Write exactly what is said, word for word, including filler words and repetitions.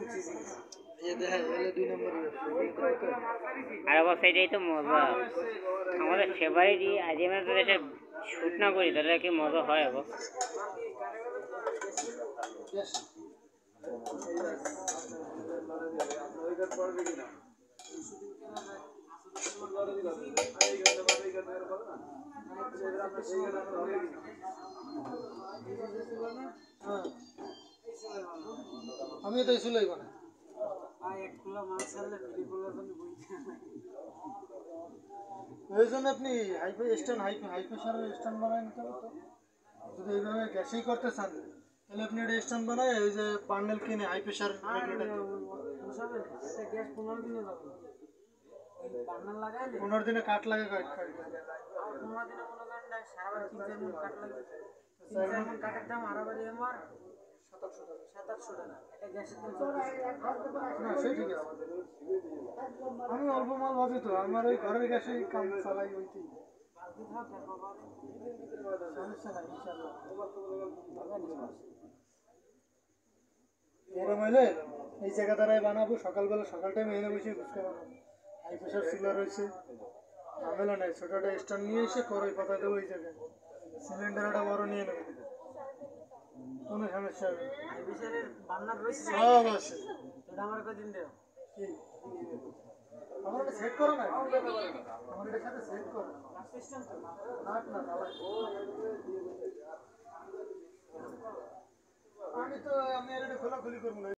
আর বাবা সেটাই তো মজা আমাদের ফেভারিটই আজ আমরা তো এটা শুট না করি তাহলে কি মজা হয় গো আমি তো এসে লইব না ওই জন্য আপনি হাইপে স্ট্যান্ড হাই হাই প্রেশারের স্ট্যান্ড বানায় নিতে হবে তো যদি এইভাবে গ্যাসেই করতে চান তাহলে আপনি একটা স্ট্যান্ড বানায় এই যে পার্নেল কিনে হাই প্রেশার গ্যাস পনেরো দিনে যাবে পনেরো দিনে কাঠ লাগে পনেরো দিনে মনে করেন সারা তিন চার মন কাঠ লাগে তিন চার মন কাঠের দাম আড়াবাড়ি আমার সাতাশশো টাকা সাতাশশো টাকা এটা গ্যাসের দাম না সে ঠিক আছে আমি অল্প মাল ভাবি তো আমার ওই ঘরের গ্যাসে কাম চালাই ওইটি সমস্যা নাই ইনশাআল্লাহ এরম হইলে এই জায়গা দ্বারাই বানাবো সকালবেলা সকাল টাইমে এনে বসে বুঝতে পারবো হাই প্রেশার চুলা রয়েছে ঝামেলা নেই ছোটোটা স্ট্যান্ড নিয়ে এসে কড়াই পাতা দেবো এই জায়গায় সিলিন্ডারটা বড় নিয়ে নেবে কোনো সমস্যা হবে সব আছে আমার কদিন দেও আমার এটা সেট করো না আমার এটার সাথে সেট করো আমি তো আমি আর এটা খোলাখুলি করবো না